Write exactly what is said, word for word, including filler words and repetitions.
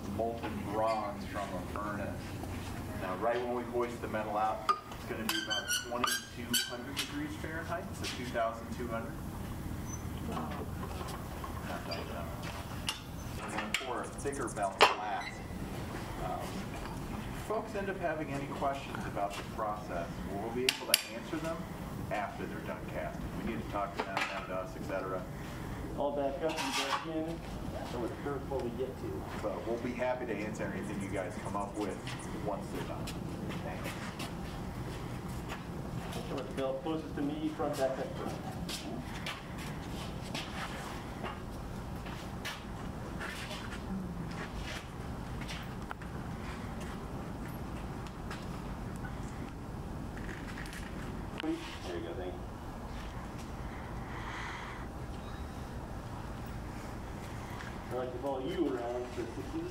molten bronze from a furnace. Now, right when we hoist the metal out, it's going to be about twenty-two hundred degrees Fahrenheit, so two thousand two hundred. We're going to pour a thicker belt glass. Um, if folks end up having any questions about the process, we'll be able to answer them after they're done casting. We need to talk to them, them to us, et cetera. All back up and back in. So we're sure before we get to. But we'll be happy to answer anything you guys come up with once they're done. Thanks. So let's go closest to me, front, back, up, front. There you go, thank you. I'd like to follow you around for sixty.